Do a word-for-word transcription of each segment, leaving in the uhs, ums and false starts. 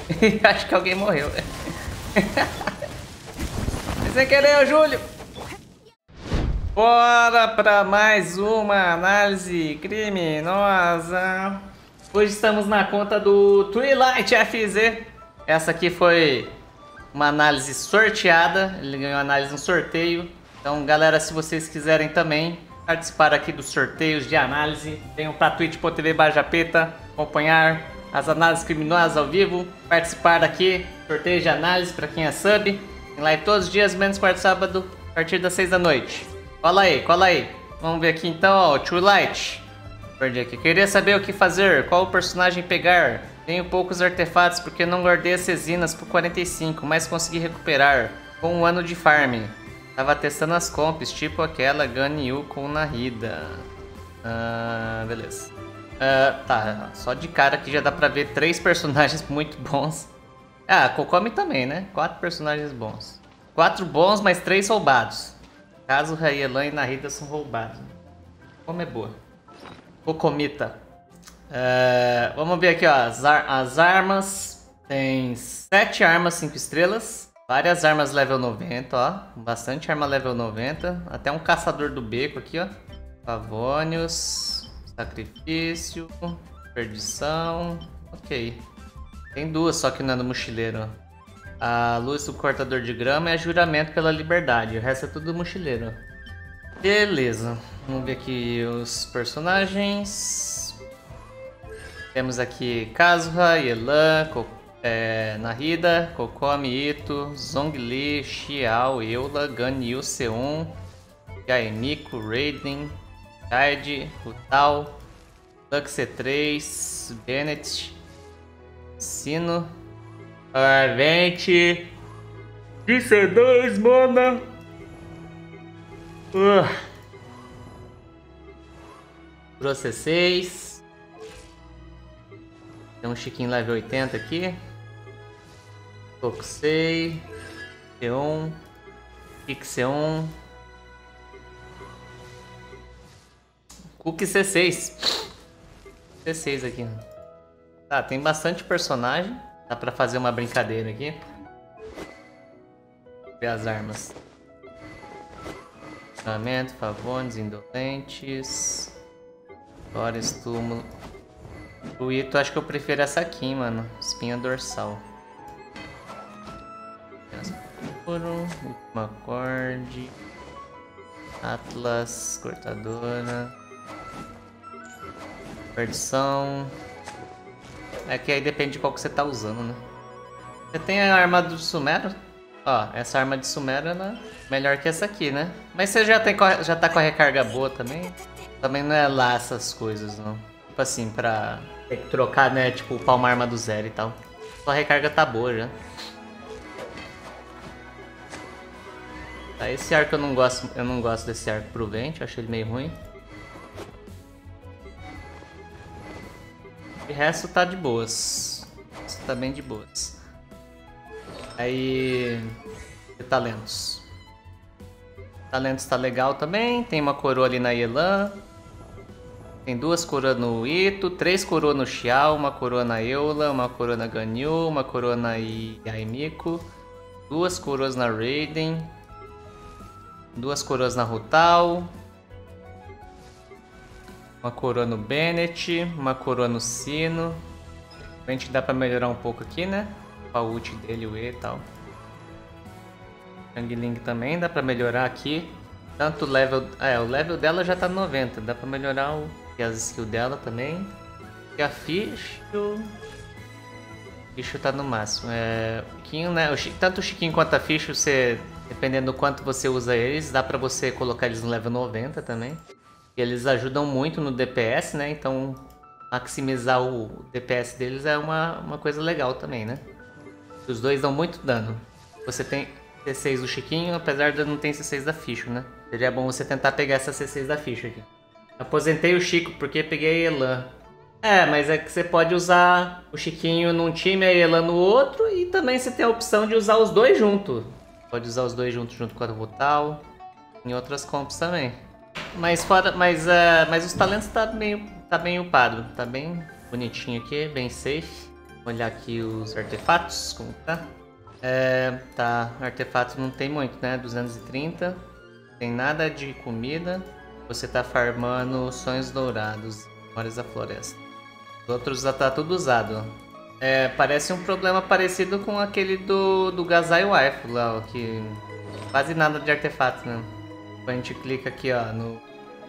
Acho que alguém morreu. Sem querer, Júlio. Bora para mais uma análise criminosa. Hoje estamos na conta do Twilight F Z. Essa aqui foi uma análise sorteada. Ele ganhou análise no sorteio. Então, galera, se vocês quiserem também participar aqui dos sorteios de análise, venham para twitch ponto tv barra japeta, acompanhar as análises criminosas ao vivo, participar aqui, sorteio de análise para quem é sub. Tem live todos os dias, menos quarto sábado, a partir das seis da noite. Cola aí, cola aí. Vamos ver aqui então, ó, o Twilight. Perdi aqui. Queria saber o que fazer, qual personagem pegar. Tenho poucos artefatos porque não guardei as resinas por quarenta e cinco, mas consegui recuperar com um ano de farm. Tava testando as comps, tipo aquela Ganyu com Nahida. Ah, beleza. Ah, tá, só de cara aqui já dá pra ver três personagens muito bons. Ah, Kokomi também, né? Quatro personagens bons. Quatro bons, mas três roubados. Caso Rayelan e Nahida são roubados. Como é boa. Kokomita. Uh, vamos ver aqui, ó. As, ar as armas. Tem sete armas cinco estrelas. Várias armas level noventa, ó. Bastante arma level noventa. Até um caçador do beco aqui, ó. Pavônios. Sacrifício. Perdição. Ok. Tem duas, só que não é no mochileiro, ó. A luz do cortador de grama é juramento pela liberdade. O resto é tudo mochileiro. Beleza. Vamos ver aqui os personagens. Temos aqui Kazuha, Yelan, Ko é, Nahida, Kokomi, Ito, Zhongli, Xiao, Eula, Ganyu, Seon, Yaemiko, Raiden, Tide, Rutal, Lux C três, Bennett, Sino, Arvente, D C dois, mana. Uh. Pro C seis. Tem um Chiquinho level oitenta aqui. Tokusei, Xeon, Ixeon, Cook C seis. C seis aqui. Tá, tem bastante personagem. Dá pra fazer uma brincadeira aqui. Ver as armas. Funcionamento, Pavônios, Indolentes. Flores, Túmulo. O Ito, acho que eu prefiro essa aqui, mano. Espinha dorsal. Ouro, último acorde. Atlas, cortadora. Perdição. É que aí depende de qual que você tá usando, né? Você tem a arma do Sumero. Ó, essa arma de Sumero é melhor que essa aqui, né? Mas você já, tem, já tá com a recarga boa também. Também não é lá essas coisas, não. Tipo assim, pra ter que trocar, né? Tipo, upar uma arma do zero e tal. Sua recarga tá boa já. Tá, esse arco eu não gosto, eu não gosto desse arco pro vento, eu acho ele meio ruim. O resto tá de boas. Isso tá bem de boas. Aí... talentos. Talentos tá legal também. Tem uma coroa ali na Yelan. Tem duas coroas no Ito. Três coroas no Xiao. Uma coroa na Eula. Uma coroa na Ganyu. Uma coroa na Yaemiko. Duas coroas na Raiden. Duas coroas na Rutal. Uma coroa no Bennett, uma coroa no Sino. A gente dá pra melhorar um pouco aqui, né? Com a ult dele, o E e tal. Shangling também dá pra melhorar aqui. Tanto o level... É, o level dela já tá noventa. Dá pra melhorar o... E as skills dela também. E a Ficho... Ficho tá no máximo. É... O Chiquinho, né? O Chi... Tanto o Chiquinho quanto a Ficho, você... Dependendo do quanto você usa eles, dá pra você colocar eles no level noventa também. Eles ajudam muito no D P S, né? Então, maximizar o D P S deles é uma, uma coisa legal também, né? Os dois dão muito dano. Você tem C seis do Chiquinho, apesar de não ter C seis da Ficho, né? Seria bom você tentar pegar essa C seis da Ficho aqui. Aposentei o Chico porque peguei a Yelan. É, mas é que você pode usar o Chiquinho num time e a Yelan no outro. E também você tem a opção de usar os dois juntos. Pode usar os dois juntos junto com a Rutal. Em outras comps também. Mas fora, mas, uh, mas os talentos tá meio, tá bem upado, tá bem bonitinho aqui, bem safe. Olhar aqui os artefatos, como tá. É, tá, artefato não tem muito, né? duzentos e trinta. Não tem nada de comida. Você tá farmando sonhos dourados, memórias da floresta. Os outros já tá tudo usado. É, parece um problema parecido com aquele do, do Gazai Wife lá, ó, que quase nada de artefato, né? A gente clica aqui, ó, no...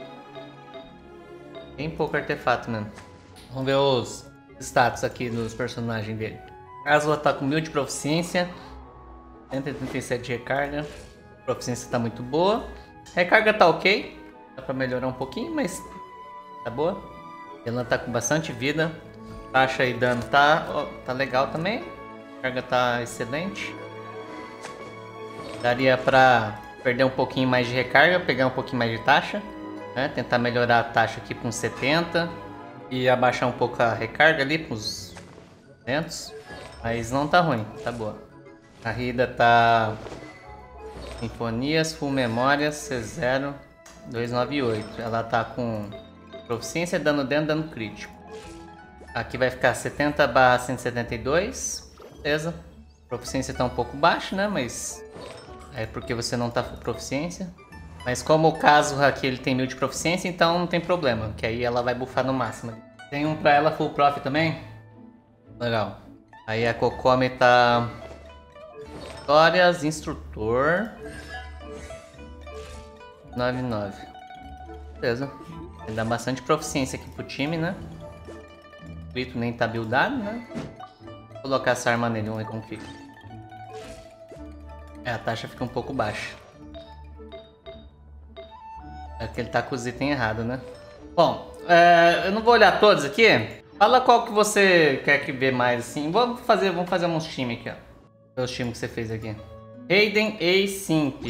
Tem pouco artefato mesmo. Vamos ver os status aqui dos personagens dele. Asla tá com mil de proficiência, cento e trinta e sete de recarga. A proficiência tá muito boa. Recarga tá ok, dá pra melhorar um pouquinho, mas tá boa. Ela tá com bastante vida. Taxa e dano tá, ó, tá legal também. A carga tá excelente. Daria pra perder um pouquinho mais de recarga, pegar um pouquinho mais de taxa, né? Tentar melhorar a taxa aqui para uns setenta e abaixar um pouco a recarga ali para uns duzentos. Mas não tá ruim, tá boa. A Rida tá Sinfonias, Full Memórias, C zero, duzentos e noventa e oito. Ela tá com proficiência, dano dentro, dano crítico. Aqui vai ficar setenta barra cento e setenta e dois. Beleza. A proficiência tá um pouco baixa, né? Mas é porque você não tá com proficiência. Mas como o caso aqui ele tem mil de proficiência, então não tem problema. Que aí ela vai buffar no máximo. Tem um pra ela full prof também. Legal. Aí a Kokomi tá... Histórias, instrutor. noventa e nove. Beleza. Ele dá bastante proficiência aqui pro time, né? O Grito nem tá buildado, né? Vou colocar essa arma nele, vamos ver como fica. É, a taxa fica um pouco baixa. É que ele tá com os itens errados, né? Bom, é, eu não vou olhar todos aqui. Fala qual que você quer que ver mais, assim. Vamos fazer, vamos fazer uns times aqui, ó. Os times que você fez aqui. Hayden e Simp.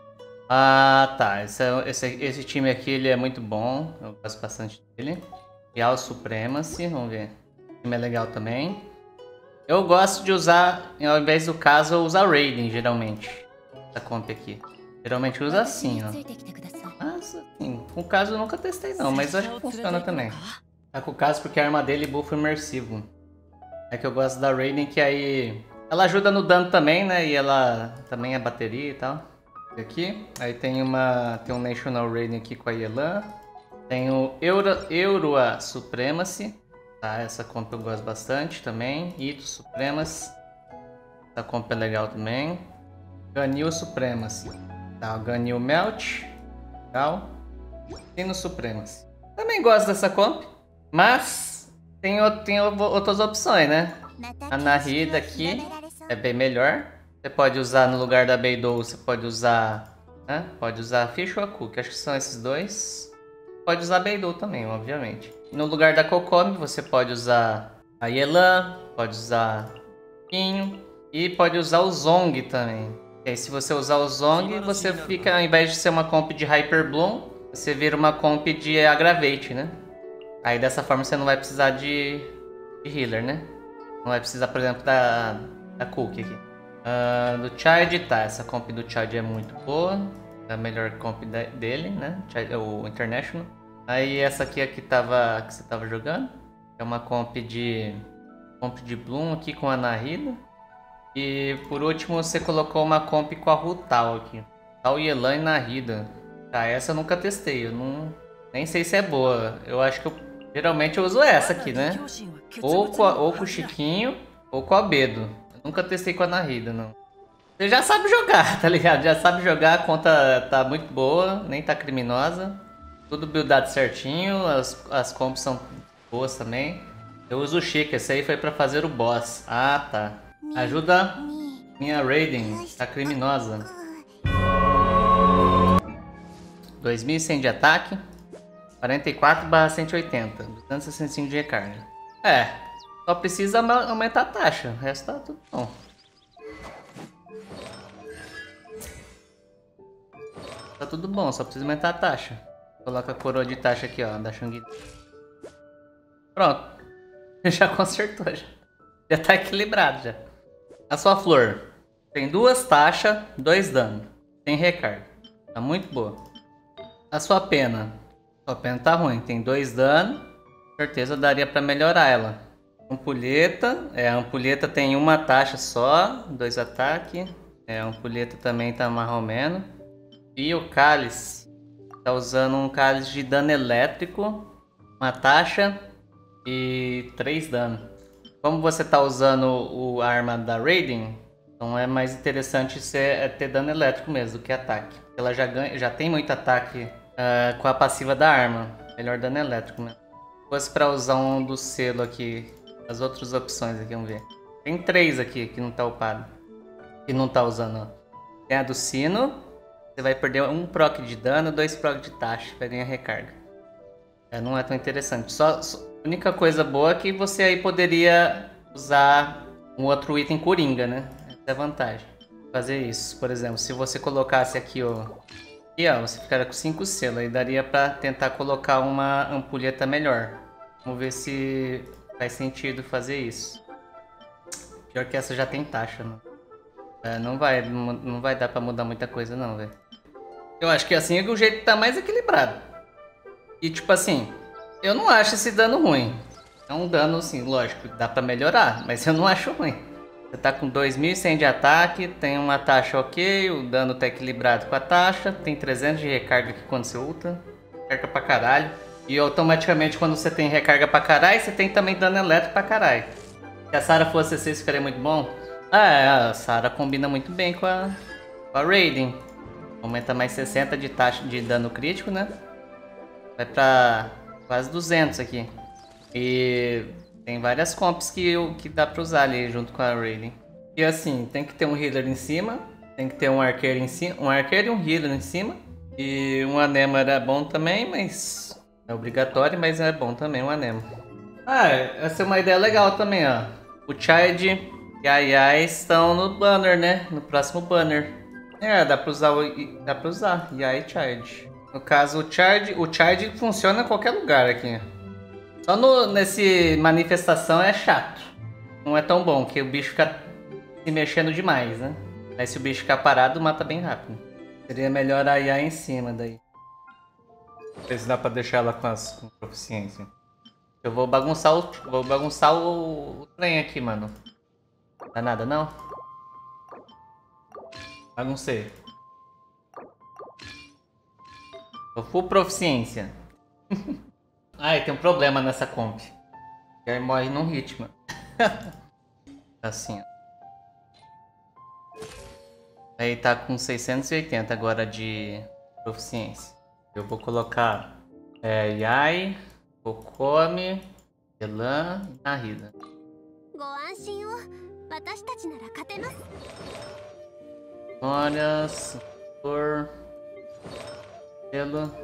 Ah, tá. Esse, esse, esse time aqui, ele é muito bom. Eu gosto bastante dele. Real Supremacy, vamos ver. O time é legal também. Eu gosto de usar, ao invés do caso, eu uso a Raiden, geralmente. Essa comp aqui. Geralmente eu uso assim, ó. Mas, assim, com o caso eu nunca testei não, mas eu acho que funciona também. Tá com o caso porque a arma dele buffa imersivo. É que eu gosto da Raiden, que aí... Ela ajuda no dano também, né? E ela também é bateria e tal. Aqui. Aí tem uma... Tem um National Raiden aqui com a Yelan. Tem o Euro, Euroa Supremacy. Tá, essa comp eu gosto bastante também. Ito Supremacy. Essa comp é legal também. Ganil Supremacy. Tá, o Ganil Melt. Legal. Sino Supremacy. Também gosto dessa comp. Mas tem, tem outras opções, né? A Nahida aqui é bem melhor. Você pode usar no lugar da Beidou, você pode usar... Né? Pode usar a Fish ou a Cook. Acho que são esses dois. Pode usar a Beidou também, obviamente. No lugar da Kokomi, você pode usar a Yelan, pode usar o Pinho e pode usar o Zong também. E aí, se você usar o Zong, você fica, ao invés de ser uma comp de Hyper Bloom, você vira uma comp de Aggravate, né? Aí dessa forma você não vai precisar de, de healer, né? Não vai precisar, por exemplo, da, da Cook aqui. Uh, do Child, tá, essa comp do Child é muito boa. É a melhor comp dele, né? O International. Aí essa aqui é que, tava, que você tava jogando. É uma comp de comp de Bloom aqui com a Nahida. E por último você colocou uma comp com a Rutal aqui. Rutal, Yelan e Nahida. Tá, essa eu nunca testei. Eu não, nem sei se é boa. Eu acho que eu, geralmente eu uso essa aqui, né? Ou com, a, ou com o Chiquinho ou com a Bedo. Eu nunca testei com a Nahida, não. Você já sabe jogar, tá ligado? Já sabe jogar, a conta tá muito boa, nem tá criminosa. Tudo buildado certinho, as, as comps são boas também. Eu uso o Chica, esse aí foi pra fazer o boss. Ah, tá. Ajuda minha Raiden, tá criminosa. dois mil e cem de ataque, quarenta e quatro barra cento e oitenta, duzentos e sessenta e cinco de recarga. É, só precisa aumentar a taxa, o resto tá tudo bom. Tá tudo bom, só precisa aumentar a taxa. Coloca a coroa de taxa aqui, ó, da Shangri. Pronto. Já consertou, já. Já tá equilibrado, já. A sua flor tem duas taxas, dois danos. Tem recarga. Tá muito boa. A sua pena. A sua pena tá ruim. Tem dois danos. Com certeza daria pra melhorar ela. Ampulheta. É, a ampulheta tem uma taxa só, dois ataques. É, a ampulheta também tá mais ou menos. E o cálice. Tá usando um cálice de dano elétrico, uma taxa e três dano. Como você tá usando o, a arma da Raiden, então é mais interessante ser, é ter dano elétrico mesmo do que ataque. Ela já, ganha, já tem muito ataque uh, com a passiva da arma. Melhor dano elétrico mesmo. Se fosse pra usar um do selo aqui, as outras opções aqui, vamos ver. Tem três aqui que não tá upado. Que não tá usando, ó. Tem a do sino. Você vai perder um proc de dano, dois proc de taxa, vai ganhar recarga. É, não é tão interessante. Só, só, a única coisa boa é que você aí poderia usar um outro item coringa, né? Essa é a vantagem. Fazer isso, por exemplo, se você colocasse aqui, ó, aqui, ó, você ficaria com cinco selos, aí daria pra tentar colocar uma ampulheta melhor. Vamos ver se faz sentido fazer isso. Pior que essa já tem taxa, né? É, não vai, não, não vai dar pra mudar muita coisa não, velho. Eu acho que assim é o jeito que tá mais equilibrado. E tipo assim, eu não acho esse dano ruim. É um dano assim, lógico, dá pra melhorar, mas eu não acho ruim. Você tá com dois mil e cem de ataque, tem uma taxa ok, o dano tá equilibrado com a taxa, tem trezentos de recarga aqui quando você ulta. Recarga pra caralho. E automaticamente quando você tem recarga pra caralho, você tem também dano elétrico pra caralho. Se a Sarah fosse assim, isso ficaria muito bom. Ah, é, a Sarah combina muito bem com a, com a Raiden. Aumenta mais sessenta de taxa de dano crítico, né? Vai pra quase duzentos aqui. E tem várias comps que, que dá pra usar ali junto com a Raiden. E assim, tem que ter um healer em cima. Tem que ter um arqueiro em cima. Um arqueiro e um healer em cima. E um anemo era bom também, mas... é obrigatório, mas é bom também um anemo. Ah, essa é uma ideia legal também, ó. O Child... e a Yai estão no banner, né? No próximo banner. É, dá pra usar o... dá pra usar. Yai e Child. No caso, o Child... o Child funciona em qualquer lugar aqui. Só no... nesse manifestação é chato. Não é tão bom, que o bicho fica se mexendo demais, né? Aí se o bicho ficar parado, mata bem rápido. Seria melhor a Yai em cima daí. Não sei se dá pra deixar ela com as com proficiência. Eu vou bagunçar o... vou bagunçar o... o trem aqui, mano. Dá nada não? Baguncei. Tô full proficiência. Ai, tem um problema nessa comp. E aí morre num ritmo. Assim, ó. Aí tá com seiscentos e oitenta agora de proficiência. Eu vou colocar é, Yai, Kokomi, Elan e Nahida. Memórias, por pelo.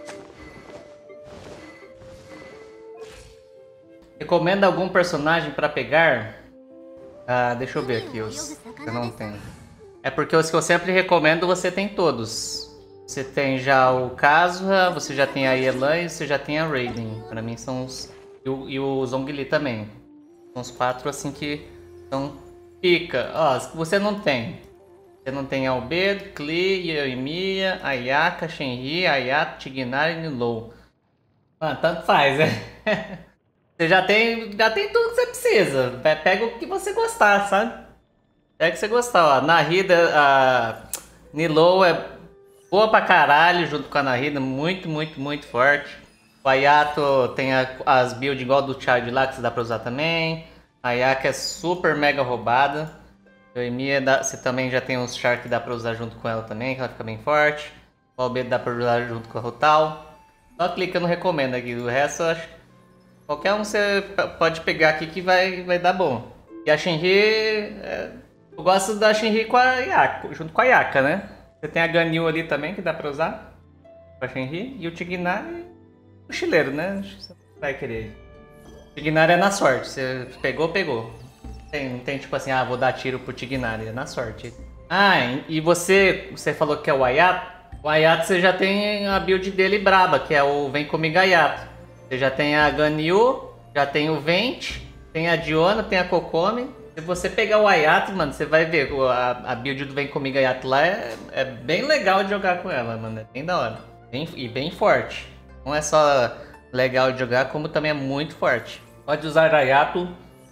Recomenda algum personagem para pegar? Ah, deixa eu ver aqui os que eu não tenho. É porque os que eu sempre recomendo você tem todos. Você tem já o Kazuha, você já tem a Elan e você já tem a Raiden. Para mim são os e o, e o Zhongli também. São os quatro assim que são pica. Ó, você não tem. Você não tem Albedo, Klee, Yoimiya, Ayaka, Shenhe, Ayato, Tighnari e Nilou. Mano, tanto faz, né? Você já tem, já tem tudo que você precisa. Pega o que você gostar, sabe? Pega o que você gostar, ó. Nahida, a Nilou é boa pra caralho junto com a Nahida. Muito, muito, muito forte. O Ayato tem a, as builds igual do Child lá que você dá pra usar também. A Ayaka é super mega roubada. Yoimiya, você também já tem uns Char que dá pra usar junto com ela também, que ela fica bem forte. O Albedo dá pra usar junto com a Rutal. Só clica no recomendo aqui, o resto eu acho que qualquer um você pode pegar aqui que vai, vai dar bom. E a Shenhe, é, eu gosto da Shenhe com a Ayaka, junto com a Ayaka, né? Você tem a Ganyu ali também que dá pra usar com a Shenhe. E o Tighnari, o mochileiro, né? Você vai querer. O Tighnari é na sorte, você pegou, pegou. Tem, não tem tipo assim, ah, vou dar tiro pro Tighnari, é na sorte. Ah, e você, você falou que é o Ayato. O Ayato você já tem a build dele braba, que é o Vem Comigo Ayato. Você já tem a Ganyu, já tem o Vent, tem a Diona, tem a Kokomi. Se você pegar o Ayato, mano, você vai ver, a, a build do Vem Comigo Ayato lá é, é bem legal de jogar com ela, mano, é bem da hora. Bem, e bem forte. Não é só legal de jogar, como também é muito forte. Pode usar Ayato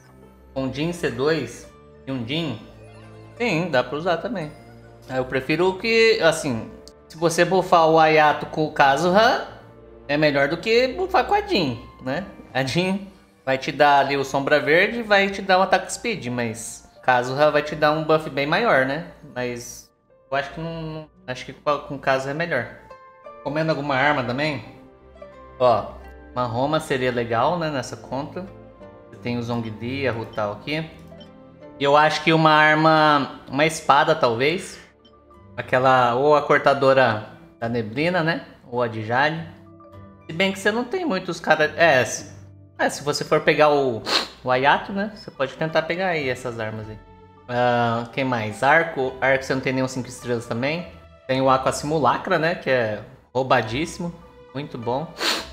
com Jin C dois e um Jin, sim, dá pra usar também. Eu prefiro que, assim, se você buffar o Ayato com o Kazuha, é melhor do que buffar com a Jin, né? A Jin vai te dar ali o Sombra Verde e vai te dar um ataque speed, mas Kazuha vai te dar um buff bem maior, né? Mas eu acho que não, acho que com o Kazuha é melhor. Comendo alguma arma também? Ó, uma Roma seria legal, né, nessa conta. Você tem o Zhongli, a Rutal aqui. E eu acho que uma arma, uma espada talvez. Aquela, ou a cortadora da neblina, né? Ou a de Jade. Se bem que você não tem muitos caras... É, se, é, se você for pegar o, o Ayato, né? Você pode tentar pegar aí essas armas aí. Uh, quem mais? Arco. Arco você não tem nenhum cinco estrelas também. Tem o Aqua Simulacra, né? Que é roubadíssimo. Muito bom.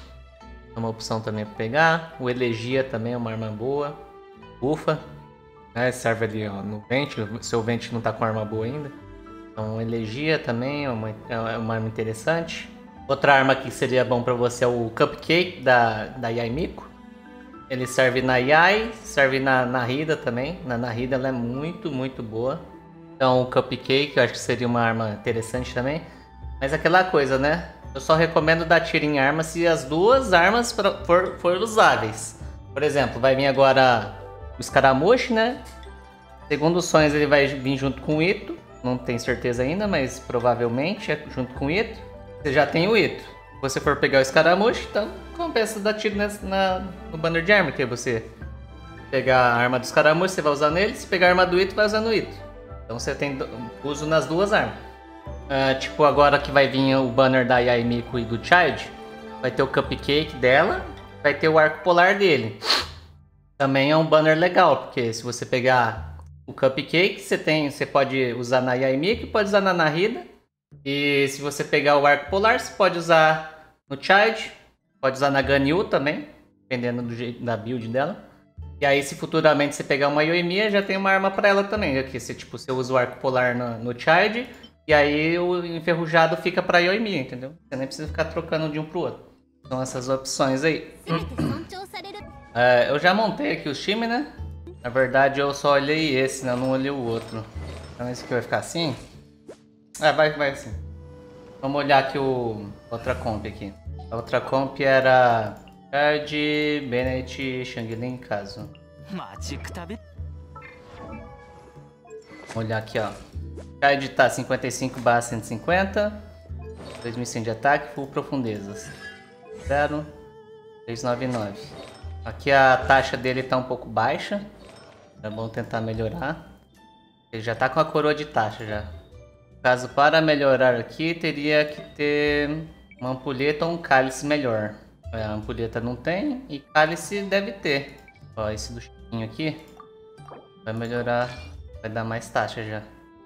É uma opção também para pegar. O Elegia também é uma arma boa. Ufa. É, serve ali ó, no Vente. O seu Vente não tá com arma boa ainda. Então, Elegia também é uma, é uma arma interessante. Outra arma que seria bom para você é o Cupcake da, da Yai Miko. Ele serve na Yai, serve na Nahida também. Na Nahida ela é muito, muito boa. Então, o Cupcake eu acho que seria uma arma interessante também. Mas aquela coisa, né? Eu só recomendo dar tiro em arma se as duas armas for, for, for usáveis. Por exemplo, vai vir agora o Scaramouche, né? Segundo os sonhos ele vai vir junto com o Ito. Não tenho certeza ainda, mas provavelmente é junto com o Ito. Você já tem o Ito. Se você for pegar o Scaramouche, então compensa dar tiro nessa, na, no banner de arma. Que é você pegar a arma do Scaramouche, você vai usar nele. Se pegar a arma do Ito, vai usar no Ito. Então você tem uso nas duas armas. Uh, tipo, agora que vai vir o banner da Yai Miko e do Child, vai ter o Cupcake dela, vai ter o arco polar dele. Também é um banner legal, porque se você pegar o Cupcake, você, tem, você pode usar na Yai Miko e pode usar na Nahida. E se você pegar o arco polar, você pode usar no Child, pode usar na Ganyu também, dependendo do jeito da build dela. E aí, se futuramente você pegar uma Yoimiya, já tem uma arma para ela também. Aqui, você, tipo, você usa o arco polar no, no Child. E aí o enferrujado fica pra Yoimiya, entendeu? Você nem precisa ficar trocando de um pro outro. São essas opções aí. É, eu já montei aqui os times, né? Na verdade eu só olhei esse, né? Eu não olhei o outro. Então esse aqui vai ficar assim? Ah, vai, vai assim. Vamos olhar aqui o outra comp aqui. A outra comp era Card, Bennett, Xiangling, Kazu. Vamos olhar aqui, ó. Card tá cinquenta e cinco barra cento e cinquenta, dois mil e cem de ataque, full profundezas, zero, trezentos e noventa e nove. Aqui a taxa dele tá um pouco baixa, é bom tentar melhorar. Ele já tá com a coroa de taxa já. No caso, para melhorar aqui, teria que ter uma ampulheta ou um cálice melhor. A ampulheta não tem e cálice deve ter. Ó, esse do chiquinho aqui vai melhorar, vai dar mais taxa já.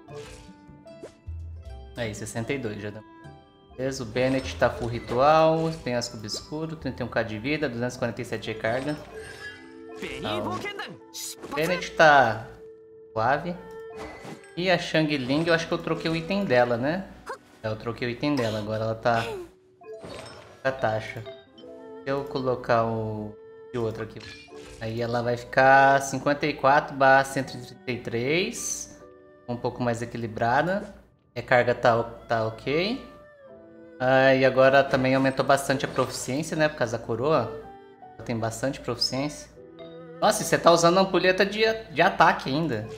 Aí, sessenta e dois já dá. Beleza, o Bennett tá full ritual, penhasco obscuro, trinta e um k de vida, duzentos e quarenta e sete de recarga. O Bennett tá suave. E a Xiangling, eu acho que eu troquei o item dela, né? É, eu troquei o item dela, agora ela tá com a taxa. Se eu colocar o de outro aqui, aí ela vai ficar cinquenta e quatro barra cento e trinta e três, um pouco mais equilibrada. Recarga tá, tá ok. Ah, e agora também aumentou bastante a proficiência, né? Por causa da coroa. Tem bastante proficiência. Nossa, e você tá usando a ampulheta de, de ataque ainda.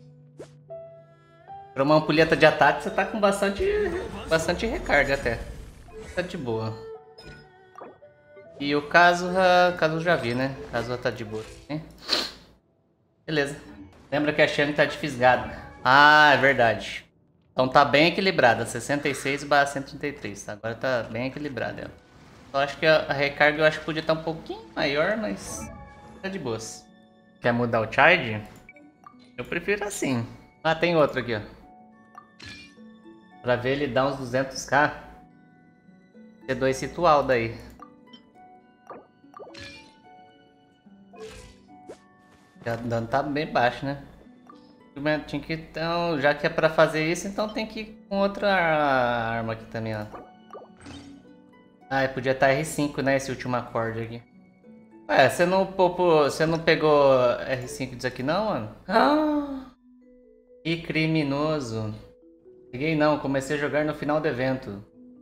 Para uma ampulheta de ataque, você tá com bastante, bastante recarga até. Tá de boa. E o Kazuha, Kazuha já vi, né? Kazuha tá de boa. Hein? Beleza. Lembra que a Shang tá de fisgado. Ah, é verdade. Então tá bem equilibrada, sessenta e seis barra cento e trinta e três, tá? Agora tá bem equilibrada ela. Eu acho que a, a recarga eu acho que podia estar um pouquinho maior, mas tá de boas. Quer mudar o charge? Eu prefiro assim. Ah, tem outro aqui, ó. Pra ver ele dar uns duzentos k. C dois ritual daí. Já dano tá bem baixo, né? Tinha que, então, já que é pra fazer isso, então tem que ir com outra arma aqui também, ó. Ah, podia estar R cinco, né? Esse último acorde aqui. Ué, você não, popô, você não pegou R cinco disso aqui não, mano? Ah, que criminoso. Peguei não, comecei a jogar no final do evento.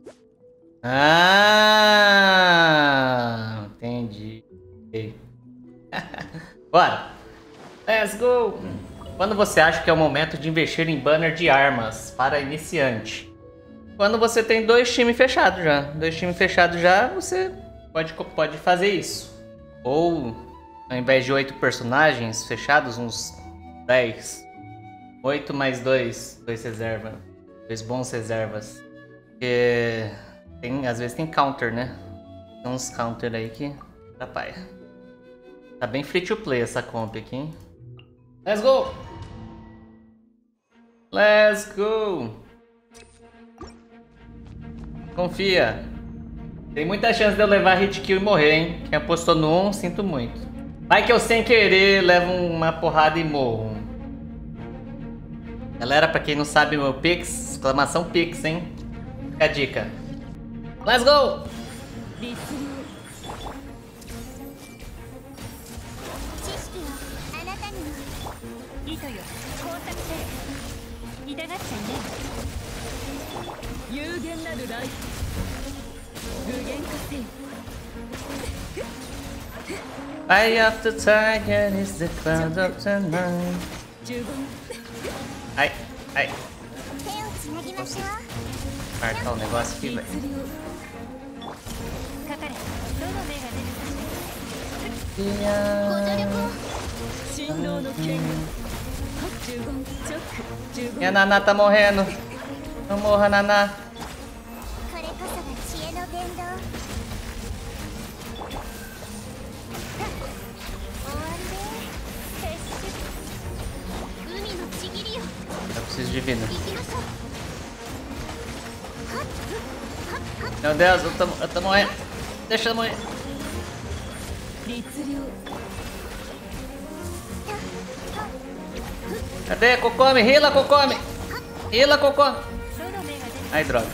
Ah, entendi. Bora. Let's go. Quando você acha que é o momento de investir em banner de armas para iniciante? Quando você tem dois times fechados já. Dois times fechados já, você pode, pode fazer isso. Ou, ao invés de oito personagens fechados, uns dez. Oito mais dois. Dois reservas. Dois bons reservas. Porque tem, às vezes tem counter, né? Tem uns counter aí que atrapalha. Tá bem free to play essa comp aqui, hein? Let's go! Let's go! Confia. Tem muita chance de eu levar hit kill e morrer, hein? Quem apostou no um, sinto muito. Vai que eu sem querer levo uma porrada e morro. Galera, pra quem não sabe meu Pix, exclamação Pix, hein? Fica a dica. Let's go! Eye of the tiger is the cloud of the night. Ai, ai. Marcar o negócio aqui, velho. Minha Naná tá morrendo. Não morra, Naná. Eu preciso de vida. Meu Deus, eu tô, eu tô morrendo. Deixa eu morrer. Cadê? Kokome, rila, Kokome. Rila, Kokome. Ai, droga.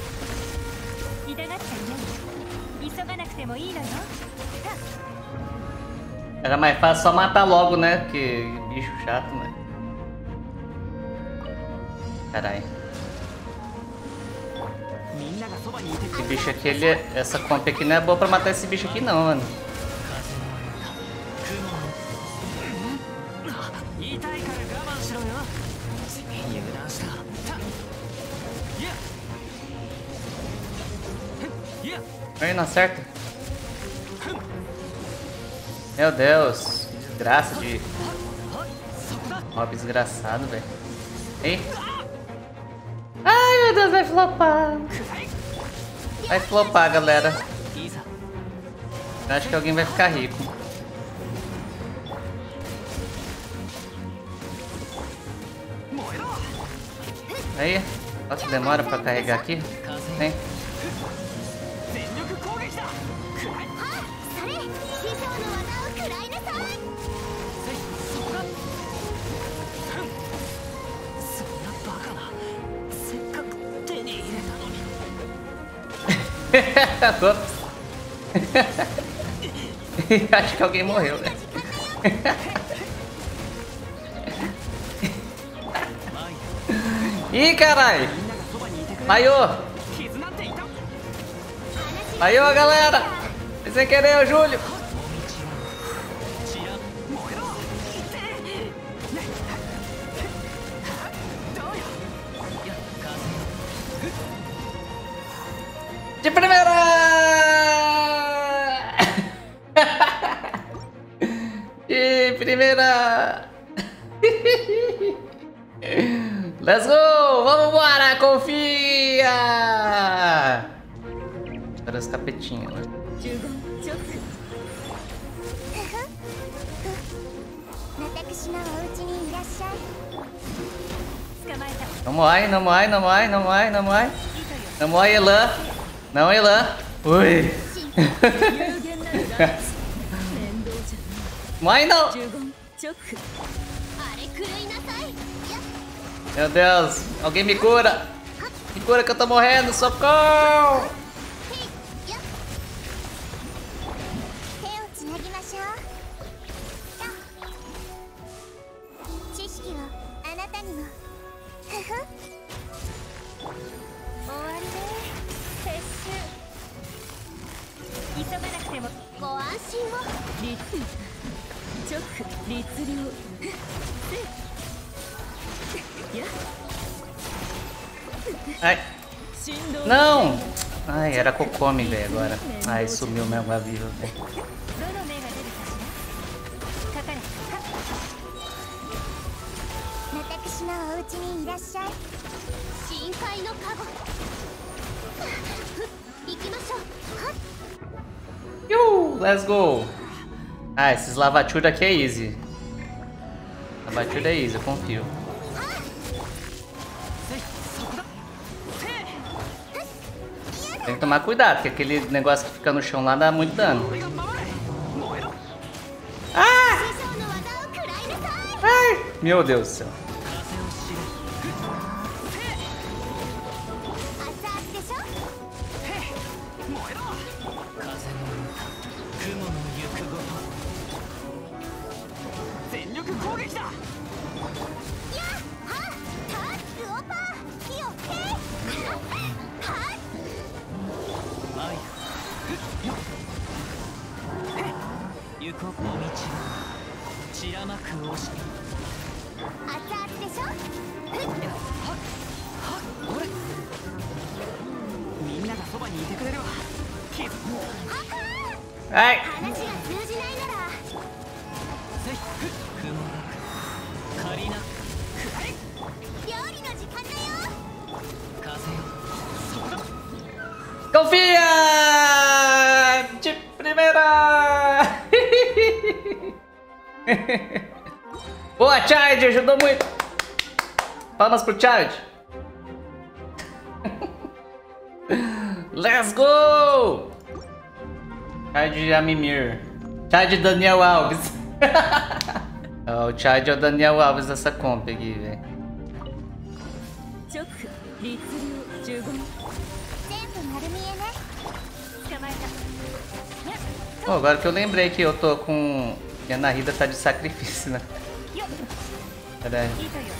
Era mais fácil só matar logo, né? Que bicho chato, né? Caralho. Esse bicho aqui, ele é... essa comp aqui não é boa pra matar esse bicho aqui não, mano. Ai, não acerta. Meu Deus. Que desgraça de... mob desgraçado, velho. Ei. Ai, meu Deus, vai flopar. Vai flopar, galera. Eu acho que alguém vai ficar rico. Aí, quanto demora pra carregar aqui? Tem. Acho que alguém morreu, né? Ih, caralho! Maiô! Maiô, galera! Foi sem querer, o Júlio! De primeira! De primeira! Let's go! Vamos embora! Confia! Espera os capetinhos, né? Não morre, não morre, não morre, não morre, não morre. Não morre, Elan. Não, Elan. Ui. Morre não. Meu Deus. Alguém me cura. Me cura que eu tô morrendo. Ai. Não! Ai, era Kokomi, velho, agora. Ai, sumiu meu água viva, velho. Yuuu, let's go! Ah, esses Lavature aqui é easy. Lavature é easy, eu confio. Tem que tomar cuidado, porque aquele negócio que fica no chão lá dá muito dano. Ah! Ai! Meu Deus do céu. Ai! Confia! De primeira! Boa, Chad! Ajudou muito! Palmas pro Chad! Let's go! Chad Amimir. Chad Daniel Alves. Oh, o Chad é o Daniel Alves dessa comp aqui, velho. Oh, agora que eu lembrei que eu tô com... que a Narida tá de sacrifício, né? Pera aí.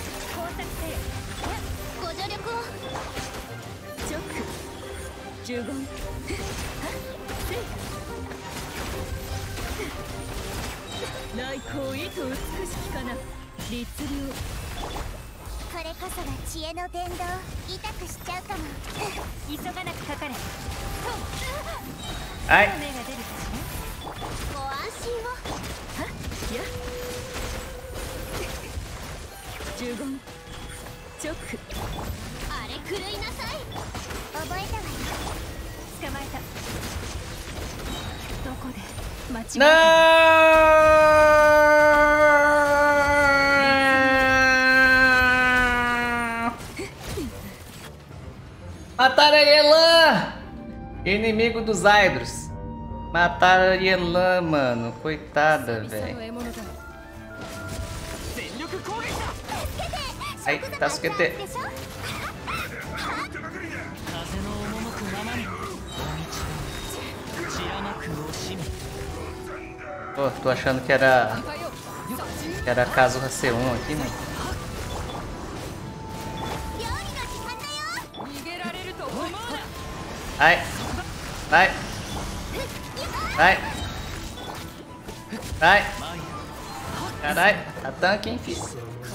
Ai. Não! Mataram a Yelan! Inimigo dos Hydros. Mataram a Yelan, mano. Coitada, velho. Ai, tá suquete. Pô, tô achando que era... que era Kazuha C um aqui, mano. Ai. Vai. Vai. Vai. Caralho, tá tanque, hein, filho.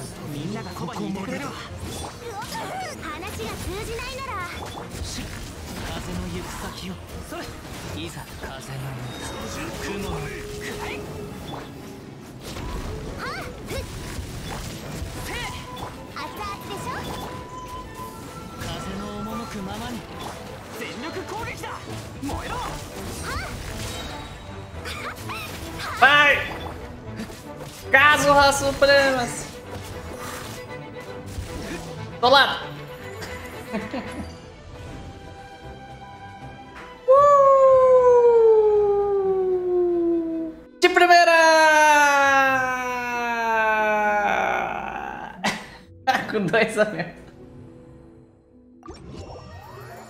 Vai! Kazuha Supremas! Do lado! uh! De primeira! Com dois a menos.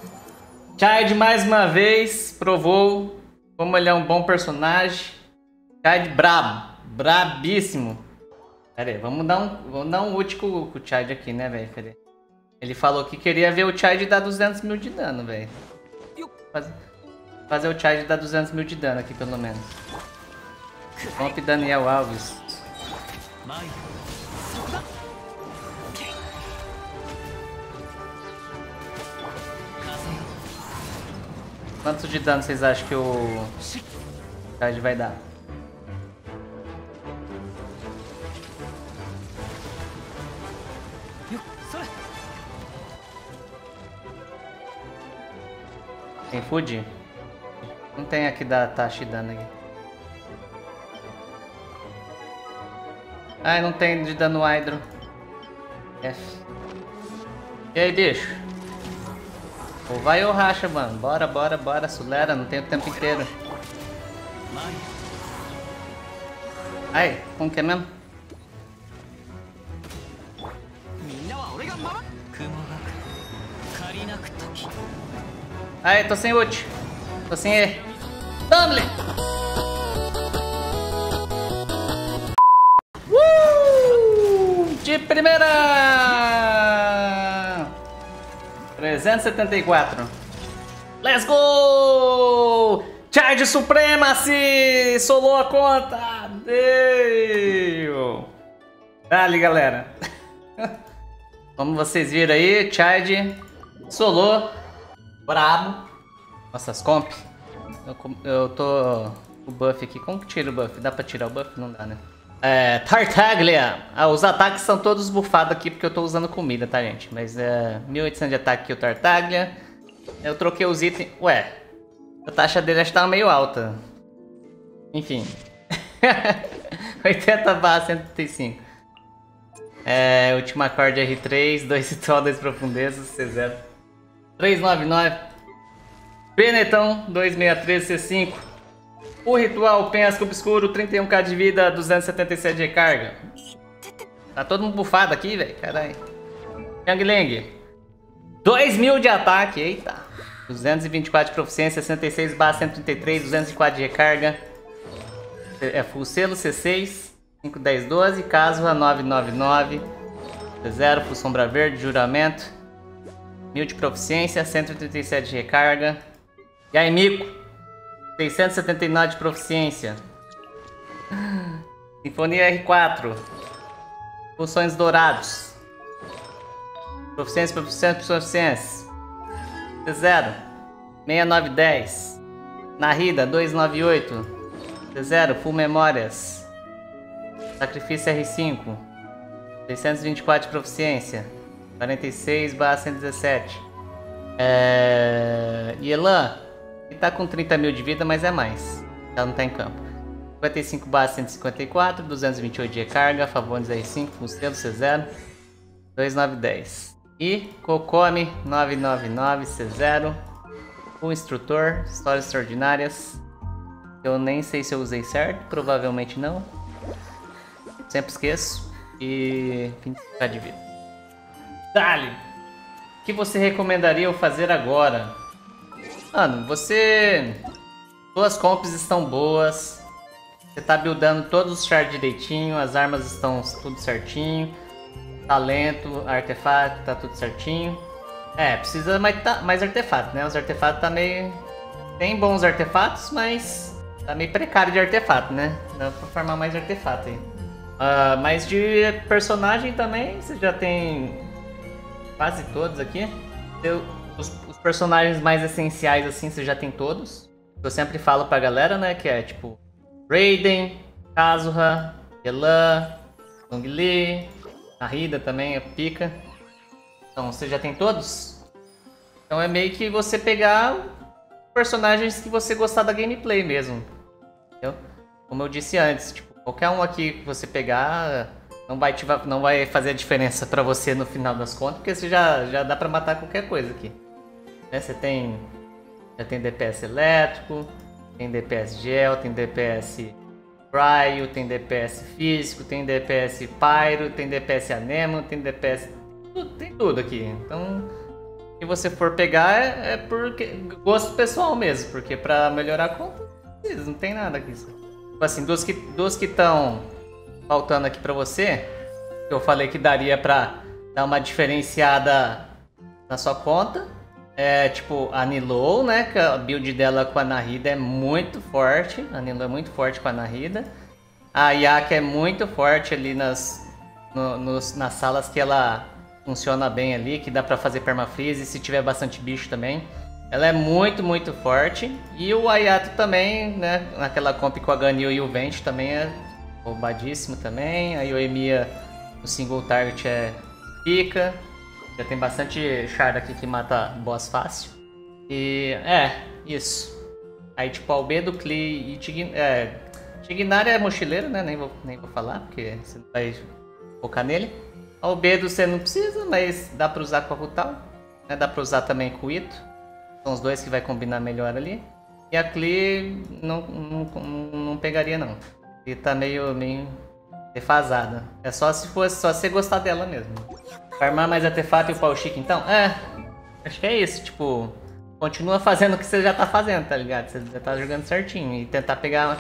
Chad mais uma vez provou como ele é um bom personagem. Chad brabo. Brabíssimo. Pera aí, vamos dar um, vamos dar um ult com, com o Chad aqui, né, velho? Ele falou que queria ver o Chad dar duzentos mil de dano, velho. Faz, fazer o Chad dar duzentos mil de dano aqui, pelo menos. Comp Daniel Alves. Quanto de dano vocês acham que o Chad vai dar? Tem food? Não tem aqui da taxa de dano aqui. Ai, não tem de dano hydro. F. E aí, bicho? Ou vai ou racha, mano. Bora, bora, bora. Acelera, não tem o tempo inteiro. Ai, como que é mesmo? Ai, tô sem ult. Tô sem E. Dumbly! Uh! De primeira! trezentos e setenta e quatro. Let's go! Charge Supremacy! Solou a conta! Deu! Dale, galera. Como vocês viram aí, Charge solou. Brabo. Nossas comp. Eu, eu tô o buff aqui. Como que tira o buff? Dá pra tirar o buff? Não dá, né? É, Tartaglia. Ah, os ataques são todos bufados aqui porque eu tô usando comida, tá, gente? Mas é mil e oitocentos de ataque aqui o Tartaglia. Eu troquei os itens. Ué, a taxa dele acho que tava meio alta. Enfim. oitenta barra cento e trinta e cinco. É, última corda R três, dois ritual, dois profundezas, C zero. trezentos e noventa e nove. Benetão, dois seis três, C cinco. O ritual, penhasco obscuro, trinta e um K de vida, duzentos e setenta e sete de recarga. Tá todo mundo bufado aqui, velho. Caralho. Yang dois mil de ataque, eita. duzentos e vinte e quatro de proficiência, sessenta e seis barra cento e trinta e três, duzentos e quatro de recarga. É full selo, C seis, cinco, dez, doze. Casua, nove nove nove. C zero, full sombra verde, juramento. mil de proficiência, cento e trinta e sete de recarga. E aí, Mico? seiscentos e setenta e nove de proficiência. Sinfonia R quatro. Funções dourados. Proficiência, proficiência, proficiência. C zero. seis nove dez. Narida, dois nove oito. C zero, full memórias. Sacrifício R cinco. seiscentos e vinte e quatro de proficiência. quarenta e seis barra cento e dezessete. É... Yelan, ele tá com trinta mil de vida, mas é mais. Ela não tá em campo. cinquenta e cinco barra cento e cinquenta e quatro, duzentos e vinte e oito de recarga, Favones R cinco, Funcelo C zero, dois nove dez. E Kokomi nove nove nove C zero, o instrutor, histórias extraordinárias. Eu nem sei se eu usei certo, provavelmente não. Sempre esqueço. E vinte e cinco K de vida. Dali! O que você recomendaria eu fazer agora? Mano, você... Suas comps estão boas. Você tá buildando todos os shards direitinho. As armas estão tudo certinho. Talento, artefato, tá tudo certinho. É, precisa mais, mais artefato, né? Os artefatos tá meio... Tem bons artefatos, mas... Tá meio precário de artefato, né? Dá pra farmar mais artefato aí. Uh, mas de personagem também, você já tem... Quase todos aqui. Eu, os, os personagens mais essenciais assim, você já tem todos. Eu sempre falo pra galera, né, que é tipo Raiden, Kazuha, Yelan, Long Li, Narida também, é pica. Então você já tem todos. Então é meio que você pegar personagens que você gostar da gameplay mesmo. Entendeu? Como eu disse antes, tipo, qualquer um aqui que você pegar... Não vai, te, não vai fazer a diferença pra você no final das contas, porque você já, já dá pra matar qualquer coisa aqui. Né? Você tem, já tem D P S elétrico, tem D P S gel, tem D P S cryo, tem D P S físico, tem D P S pyro, tem D P S anemo, tem D P S... Tudo, tem tudo aqui. Então, se você for pegar, é, é por gosto pessoal mesmo, porque pra melhorar a conta, não tem nada aqui. Tipo assim, duas que duas que estão faltando aqui pra você. Que eu falei que daria pra dar uma diferenciada na sua conta. É tipo a Nilou, né? Que a build dela com a Nahida é muito forte. A Nilou é muito forte com a Nahida. A Yaka é muito forte ali nas, no, nos, nas salas que ela funciona bem ali, que dá pra fazer permafreeze se tiver bastante bicho também. Ela é muito, muito forte. E o Ayato também, né? Naquela comp com a Ganyu e o Vent também é roubadíssimo também. A Yoimiya, o single target é pica. Já tem bastante shard aqui que mata boss fácil. E é, isso. Aí tipo Albedo, Klee e Tign... É, Tignar é mochileiro, né? Nem vou, nem vou falar, porque você não vai focar nele. Albedo você não precisa, mas dá pra usar com a Rutal. Né? Dá pra usar também com o Ito. São os dois que vai combinar melhor ali. E a Klee não, não, não, não pegaria não. E tá meio, meio defasada. É só se fosse só você gostar dela mesmo. Farmar mais artefato e o pau chique então? É, acho que é isso, tipo, continua fazendo o que você já tá fazendo, tá ligado? Você já tá jogando certinho e tentar pegar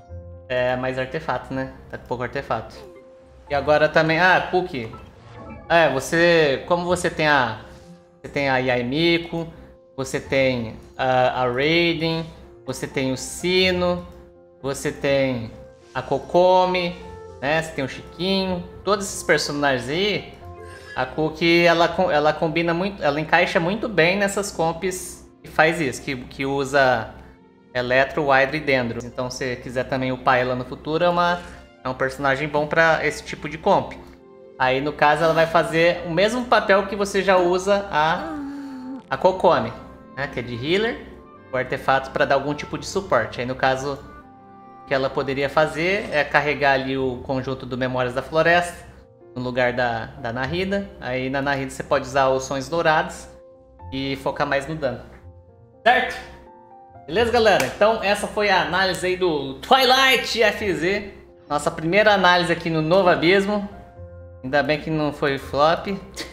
é, mais artefato, né? Tá com pouco artefato. E agora também, ah, Puki. É, você, como você tem a, você tem a Yaimiko, você tem a, a Raiden, você tem o Sino, você tem a Kokomi, né? Você tem o Chiquinho, todos esses personagens aí. A Cookie, ela, ela combina muito, ela encaixa muito bem nessas comps que faz isso, que, que usa Eletro, Hydra e Dendro. Então se você quiser também upar ela no futuro, é, uma, é um personagem bom para esse tipo de comp. Aí no caso ela vai fazer o mesmo papel que você já usa a, a Kokomi, né, que é de healer, o artefato para dar algum tipo de suporte. Aí no caso, o que ela poderia fazer é carregar ali o conjunto do Memórias da Floresta, no lugar da, da Nahida. Aí na Nahida você pode usar os Sonhos Dourados e focar mais no dano. Certo? Beleza, galera? Então essa foi a análise aí do Twilight F Z. Nossa primeira análise aqui no Novo Abismo. Ainda bem que não foi flop.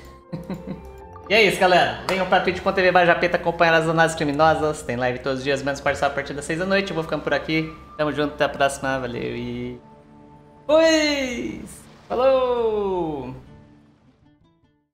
E é isso, galera. Venham pra twitch ponto tv barra japeta acompanhar as análises criminosas. Tem live todos os dias, menos participar a partir das seis da noite. Eu vou ficando por aqui. Tamo junto, até a próxima. Valeu e... fui! Falou!